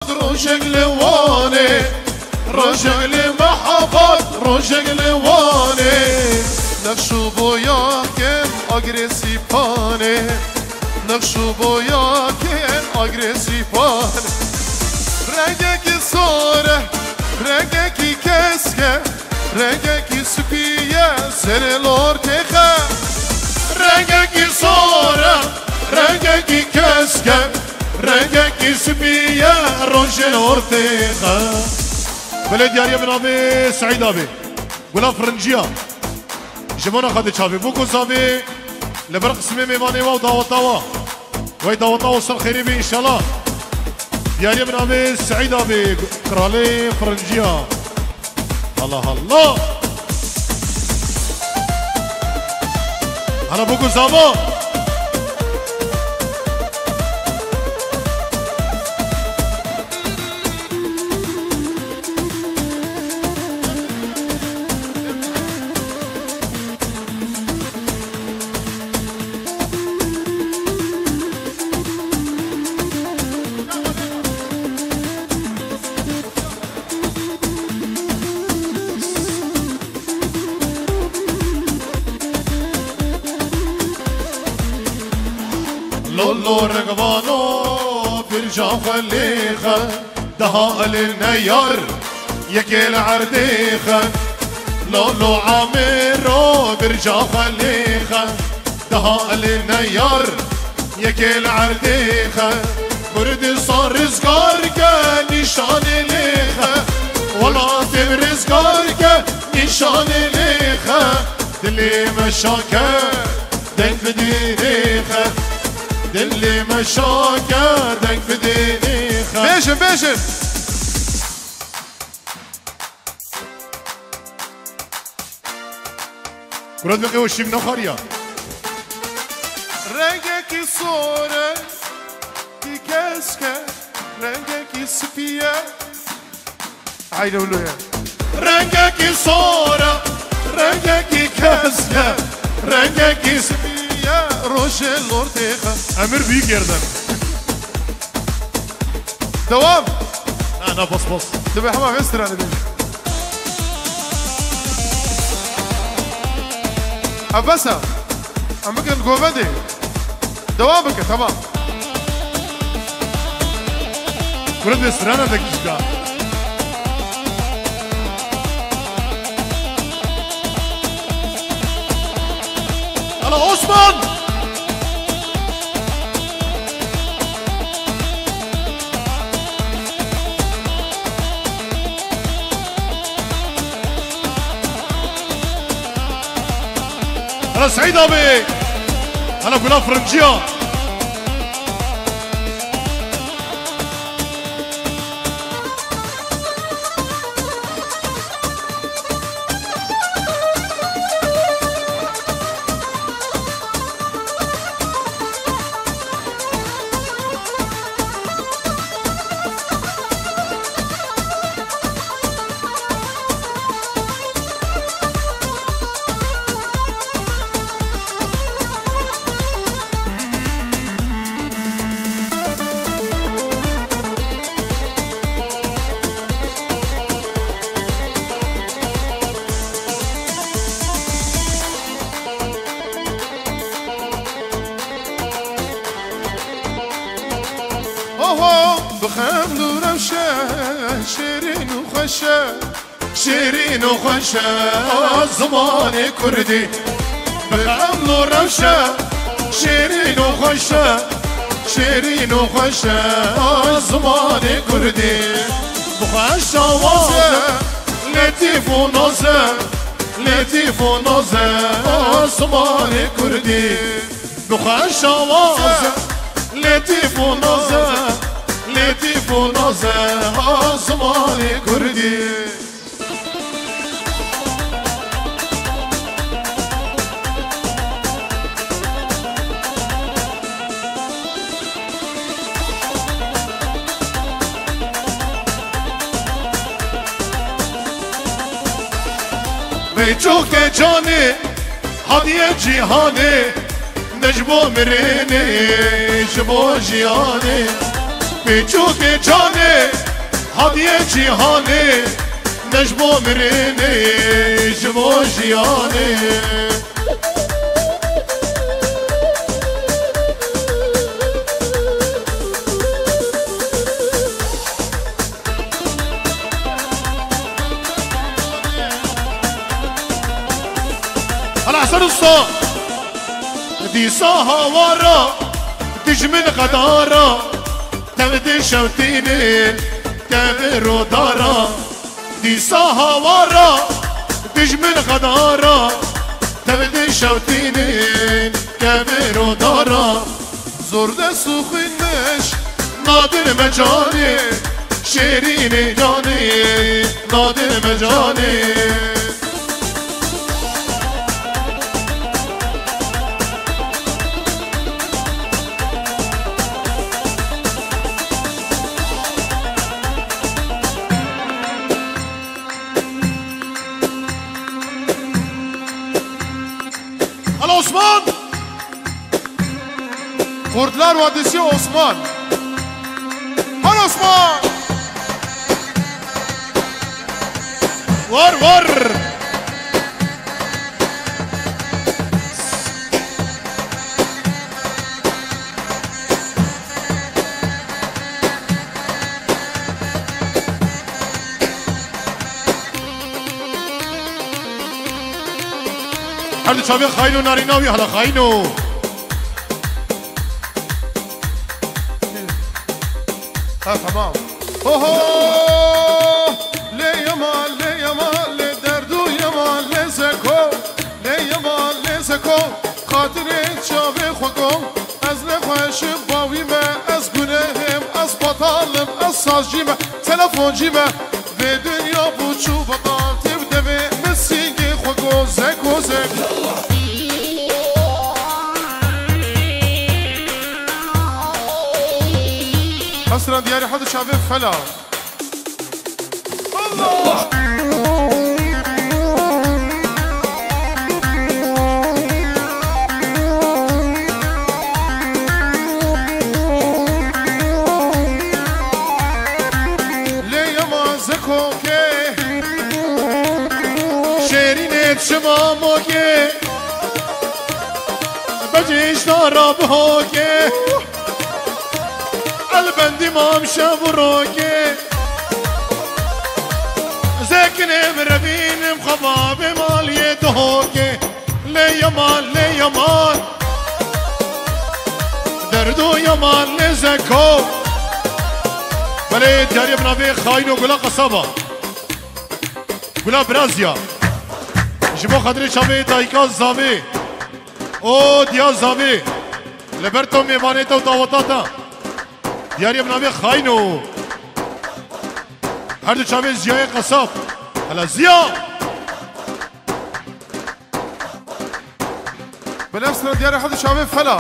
روشك لواني روشك لمحبات روشك لواني نقشو بوياكم اگريسيفاني نقشو بوياكم اگريسيفاني رنگك صوره رنگك كسكه رنگك سپیه سر لورتخه رنگك صوره رنگك كسكه رنگك سپیه روش لورتخه بلد ياريا من ابي سعيد ابي ولا فرنجيا جمانا خد شافي بوكو صافي لبرق اسمي ميماني واو داوطاوا وي داوطاوا وصل خيري بي ان شاء الله ياريا من ابي سعيد ابي كرالي فرنجيا الله الله انا بوكو صافا لولو رقبانو برجع خليخة دها النيار يكيل عرديخة لولو عامرو برجع خليخة دها النيار يكيل عرديخة برد صار رزقارك نشان ليخة ولا تم رزقارك نشان ليخة دلي مشاكة دنك بديخة دلي مشاكة دنك بديخة بيشن بيشن كرات بقي وشي من أخريا رنگك صورة كي كسكة رنگك سفية عيد ولويا رنگك صورة رنگك كسكة رنگك سفية روش اللورتيخة أمر بيك يردن دوام أنا بص تبي حمام يستر أنا بيجي أبسا أما كان قوبدي دوامك تمام كرد يستر أنا دقيقة على عثمان أنا سعيد أبي أنا كنا فرنجيا بخمل وروشة شيرين وخشة شيرين وخشة زمان كردي بخمل وروشة شيرين وخشة شيرين وخشة زمان كردي بخشة وازة لطيف ونازة لطيف ونازة زمان كردي بخشة وازة لطيف ونازة لطيف ونازه زمان كردي بيجوك جاني هدية جيهاني نجبو مريني جبو جياني بيجوك جاني هادیه جیهانه نجبو مرینه جبو جیانه الحسن الصا ديسا هوارا تجمن غدارا تبدي شوتيني كبرو دارا ديسا هوارا تجمن غدارا تبدي شوتيني كبرو دارا زرد سخنش نادر مجاني شيرين جاني نادر مجاني Osman Kurtlar Vadisi Osman Har Osman Var هر چاوی خاینو ناریناوی حالا خاینو ها تمام اوهو لیما لی دردو یما لی زکو لیما لی زکو خاطر چاوی خوگم از نخوش باویمه از گناهم از بطالم از سازجیمه تلفونجیمه به دنیا بوچو بطال تبده به مسیگی خوگو زکو حسرا دياري حد شباب فلا الله ليه ما زكوكي شيرينت شماموكي بجيش نارا بهوكي البندي مام شبروكي زكن مربين مخباب مالية هوكي لي يمان دردو يمان لزكو بلي دياري بنابي خاينو قلا قصبة قلا برازيا جبو خدري شابي دايكا زابي او ديا زابي لبرتو ميمانيتا و داوتاتا دیاری بنامه خاینو هر دو چاوه زیای قصاب هلا زیا بنفسنا دیاری هر دو چاوه فلا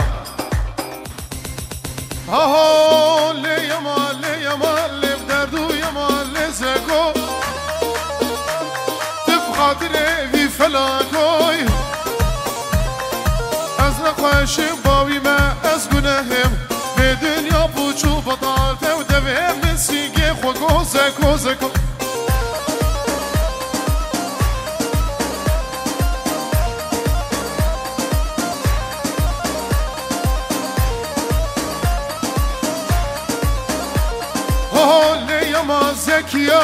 ها ها لیما لیم دردو یما لزگو تب خاطر وی فلا کوی از نخواش باوی ما از گناهم به دنیا بوچو بطالته و دوه مسیگه خوگو زکو لیما زکیا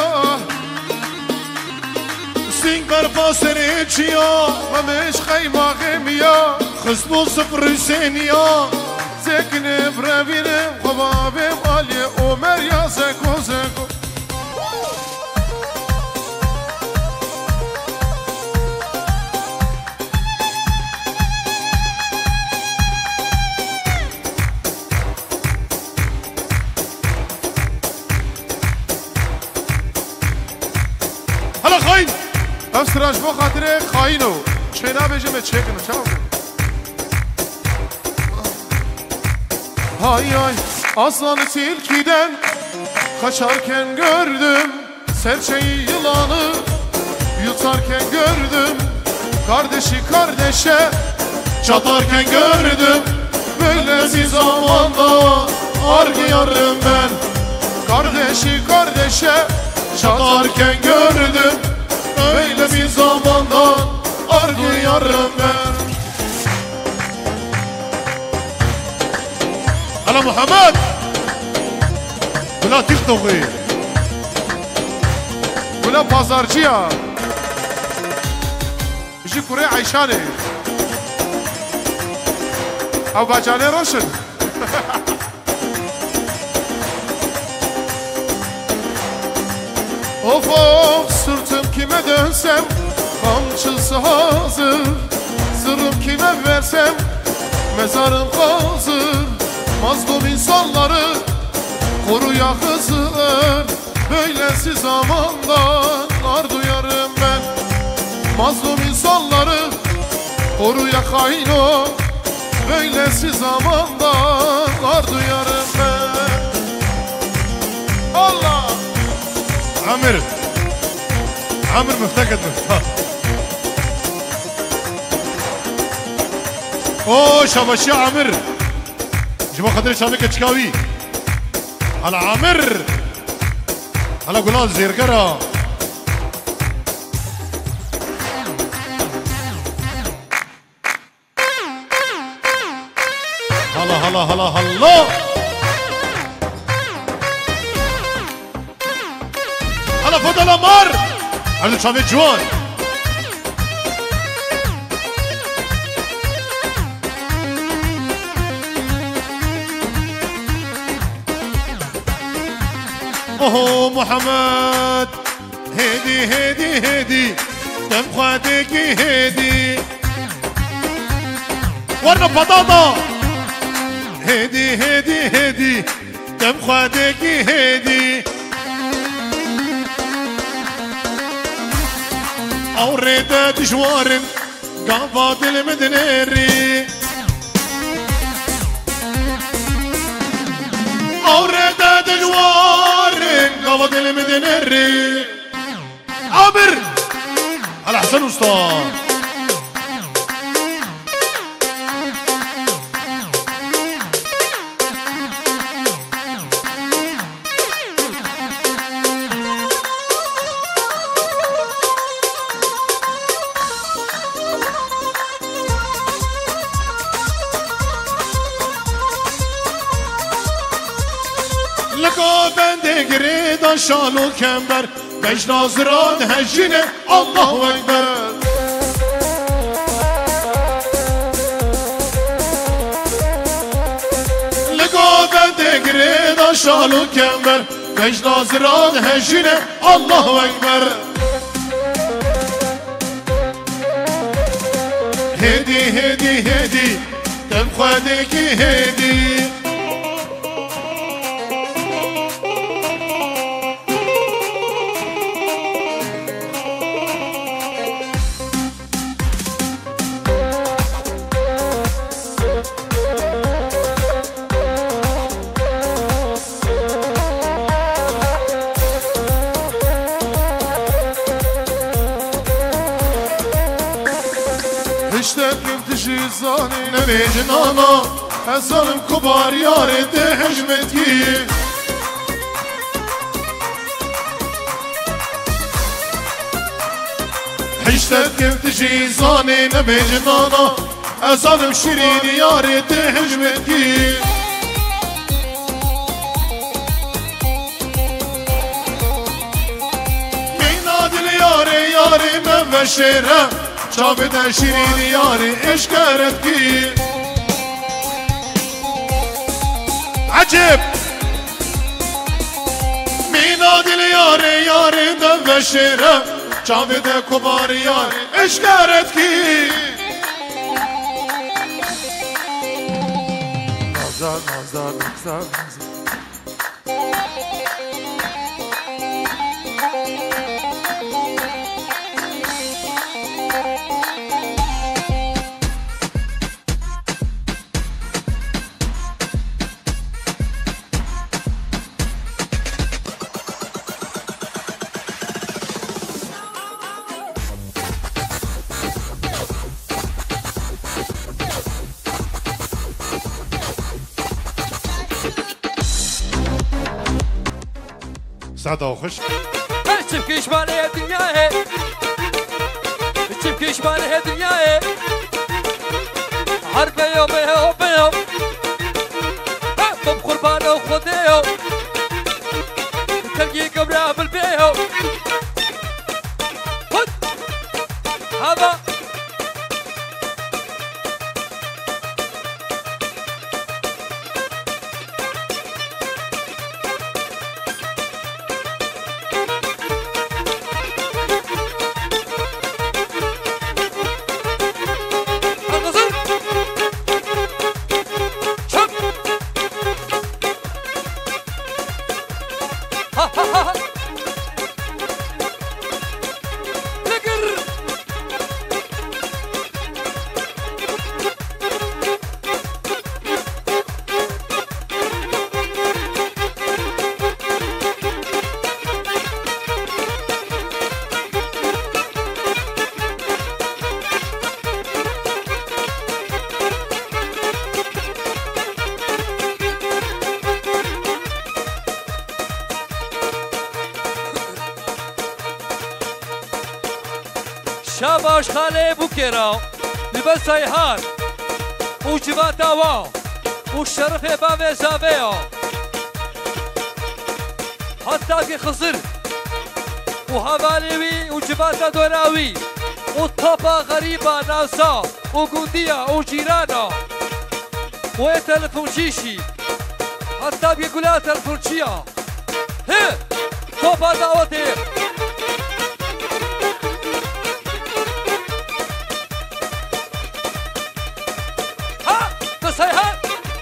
سینگ بر پاسره چیا و مش خیماغه میا خسبو صفر حسینیا زكني برابيني خبابي مالي عمر يا زكو هلا خاين افسراج بو خاطر خاينو چنا بجمه چکنو چاو Hay aslanı tilkiden kaçarken gördüm serçeyi yılanı yutarken gördüm kardeşi kardeşe çatarken gördüm böyle bir zamanda argı yarım ben kardeşi kardeşe neşe çatarken gördüm. Öyle bir zamandan ar duyarım ben. Hala Muhammed Bula TikTok'u Bula pazarcıya Bizi Kure Ayşani Av bacane roşun Of of sırtım kime dönsem kamçısı hazır. Sırrım kime versem mezarım hazır. Mazlum insanları koruya Hızır. Böylesi zamandan ar duyarım ben. Mazlum insanları koruya Kayno. Böylesi zamandan ar duyarım ben. Allah عامر عامر مفتقد مفتاح اوه شاباشي عامر جوا خاطر شامك تشكاوي على عامر على قولان زيرقرا هلا هلا هلا هلا على فضل مر على شامي جوان اوه محمد هدي هدي هدي دم خادك هدي ورنا بطاطا هدي هدي هدي دم خادك هدي أوريت دشوار قافات المدنيري أوريت دشوار قافات المدنيري عامر على حسن أستاذ لقا بنده گریدان شالو کمبر بش ناظران هجینه الله اکبر لقا بنده گریدان شالو کمبر بش ناظران هجینه الله اکبر هدی هدی هدی دم خودکی هدی اشتاقم تجي زاني نبيجنانا حسنم كبار يارد حجمتكي اشتاقم تجي زاني نبيجنانا حسنم شيرين يارد حجمتكي ميناد الياري ياري من بشيره شابد شيرين ياري ايش كانت كي عجب ميناد الياري ياري دم الشيرة شابد كبار ياري ايش كانت كي نازار نازار نازار سعده وخش تبكيش مالي الدنيا تبكيش مالي الدنيا حرب يوم بيوم بم قربان وخذيه تلقي قبره بالبيو هذا شاباش خاله بوكيرا لبس سيهان وجباتا واو والشرف باب زابيو حتى في خزر وهباليوي وجباتا دوراوي والطبا غريبة ناسا وقودية وجيرانا ويتلفون شيشي حتى في قلات تلفونشيا هي طبا دعوتي سيهان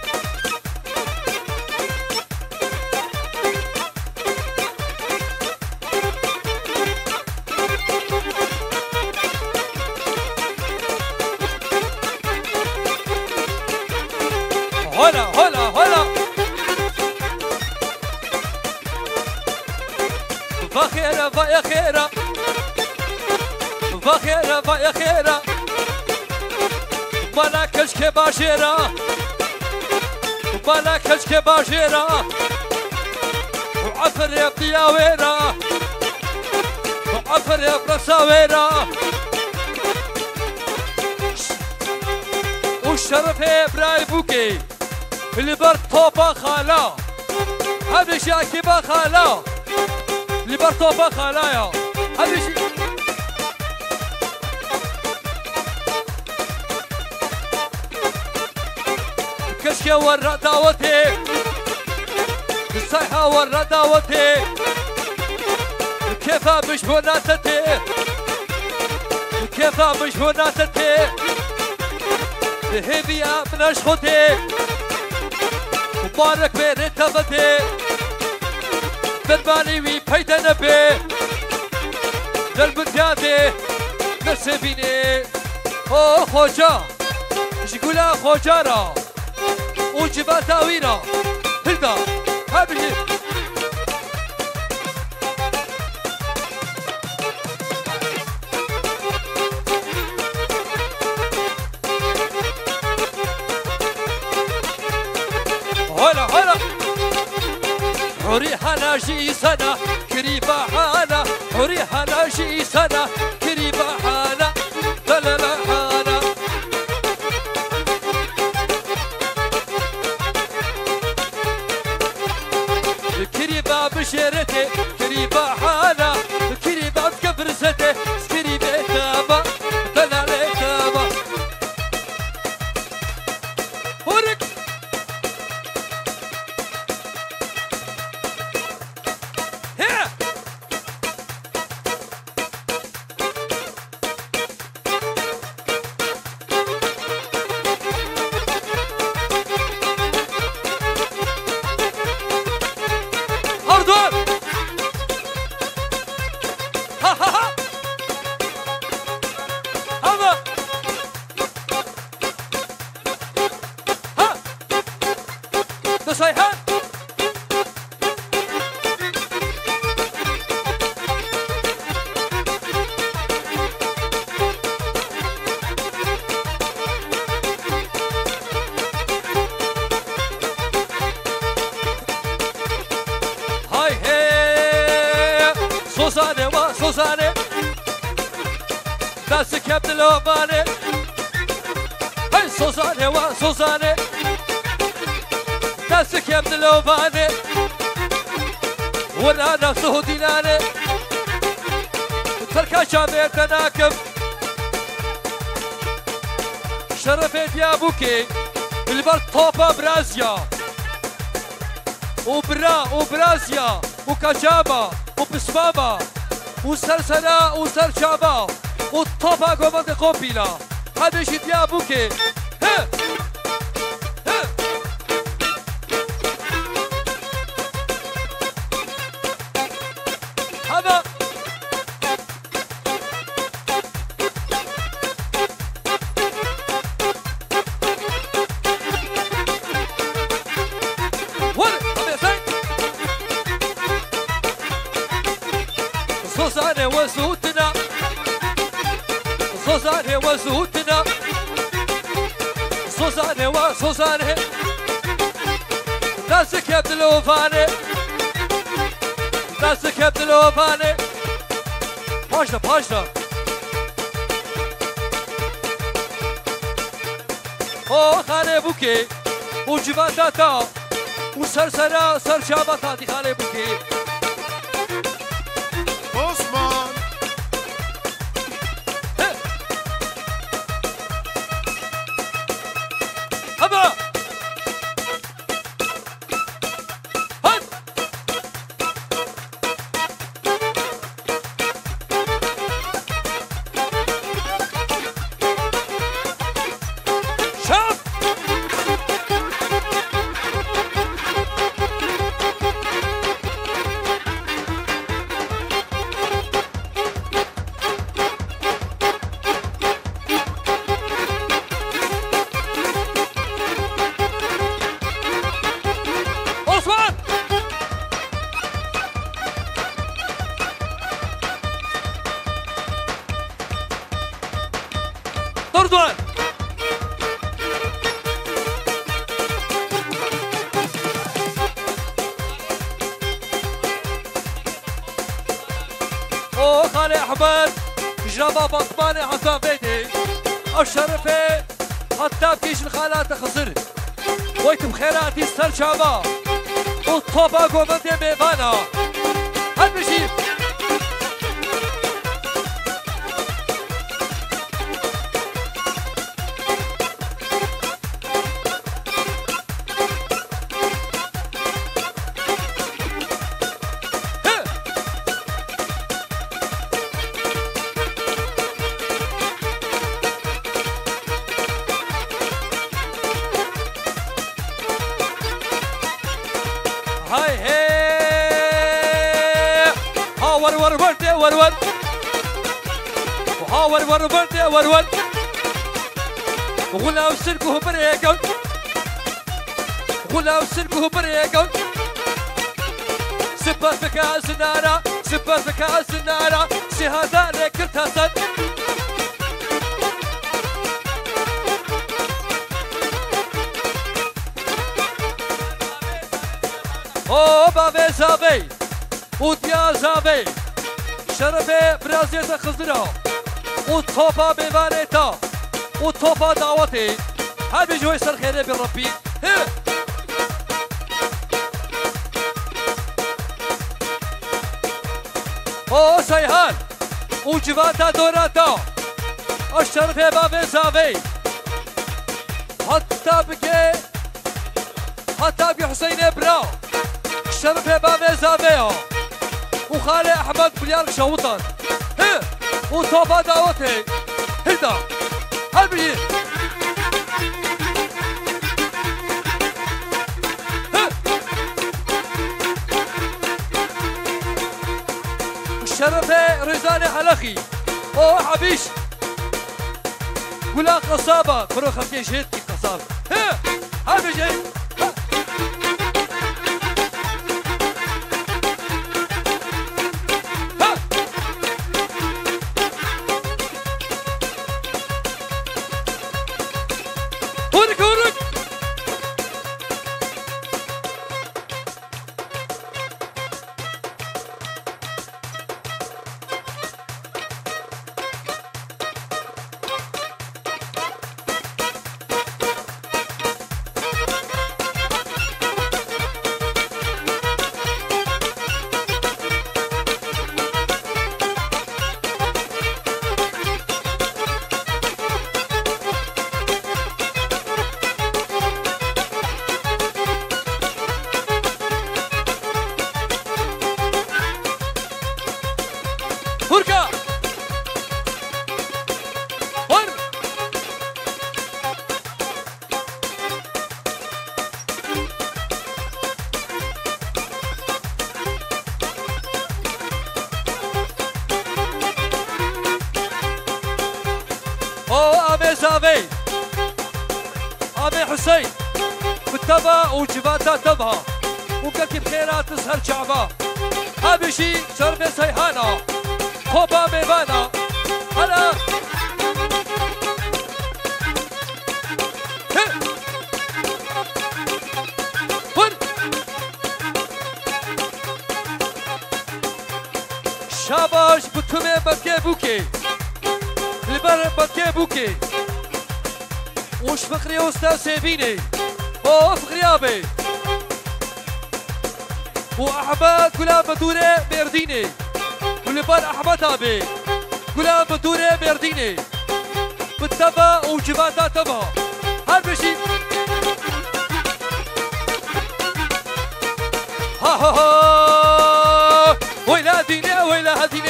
هلا هلا هلا بخيرة يا خيرة بخيرة يا خيرة مالكش كباشيرة مالكش كباشيرة وعفر يا بياويرة وعفر يا برساويرة والشرف يا براي بوكي اللي بر طوبة خالا هذا شاكي بخالا اللي بر طوبة خالايا هذا شي كشكي ورا دعوتي الصيحة ورا دعوتي كيف مش مناستي كيف مش مناستي ذهبي من اشخطي مبارك بين تبتي درباني وي بيت نبي دربتياتي نسبيني او خوجا شكولا خوجارا وجباتا ويرا هلدا هابلي هلا هلا حوري حنا شي سنة كريبا حانا حوري حنا شي سنة كريبا حانا لا لا لا حانا كريبا بشيرتي كريبا حانا كريبا بكبرستي كريبا تابا لا لا لا تابا هورك سوزانه و سوزانه دست کم دلوانه هی سوزانه و سوزانه دست کم دلوانه ولا نفسه دينانه تركا شامير تناكم شرفت يا بوكي البر توبا برازيا وبرازيا وكجابا وبسبابا وسرسنا وسرشابا والطوبا قومت قوبيلا هذا شيء يا بوكي ها هذا صوصانه وزوتنا صوصانه وزوتنا صوصانه وصوصانه ناسك يا بلوفانه ناسك يا بلوفانه باشا باشا او خانه بوكي وجباتاتا وسرسرا سرشاباتا دي خانه بوكي عثمان هبا هد شاف عثمان طردوان او خالي احمد جربا بطماني حتى بيدي الشرفه حتى فيش الخالات خسر ويتم خيراتي سر شابا والطوبا قومتي ميفانا هالبشي هاي هي ها ور ور ورد ور ور وها ور ور ورد ور ور ولا وسلكه بريقون ولا وسلكه بريقون سبت بكاس النارة سبت بكاس النارة شهادة لك ارتسد او بابي زابي وديا زابي شرفي برازيتا خزرا وطوبا بيفانيتا وطوبا دعوتي هل بيجوي سر خيري بالربي او سيهان وجباتا دوراتا الشرفي بابي زابي حتى بقي حتى بحسين برا شرفه بابي زابيها وخالي احمد بليار شوطن هي وطوبا دعوتي هدا هالبي شرفه رزاني حلقي او حبيش ولا قصابه برو خمتين شهيد قصابه هي هالبي تابي أبي حسين بالتبا وجباتها تبها وقلت بخيرات تسهر شعبها هابشي شرب سيحانا خوبا ميبانا هلا شاباش بتومي بكي بوكي لبر بكي بوكي وش فقري أستاذ سيبيني أو فقري أبي وأحمد غلام بدوري ميرديني ولبر أحمد أبي غلام بدوري ميرديني بالتبا وجباتها تبها هالبشي ها ها ها ويلا ديني ويلا هديني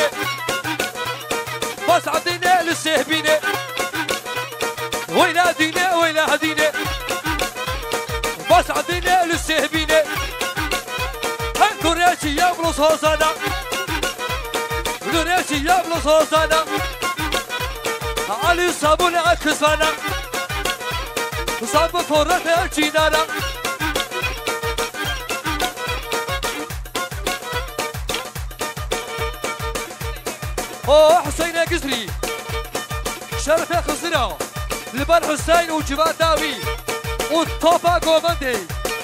بس عديني للسهبيني ويلا ديني ويلا هديني بس عديني للسهبيني دوريشي يبلص هوسانا دوريشي يبلص هوسانا علي صابوني عكسانا صاب فرقة جينانا حسين قزري شرف خزرة لبن حسين وجبات داوي والطوبة قومندي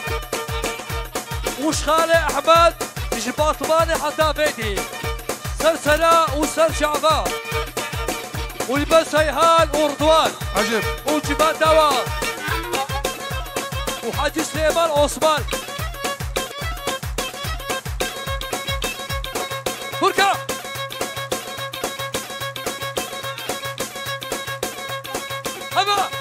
وشخالي أحمد جباطماني حتى بيتي سلسلة وسل شعبان ولبن سيهان ورضوان عجب وجبات دوا وحاجي سليمان عثمان بركة هبا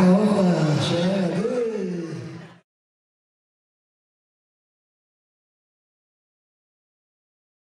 Oh,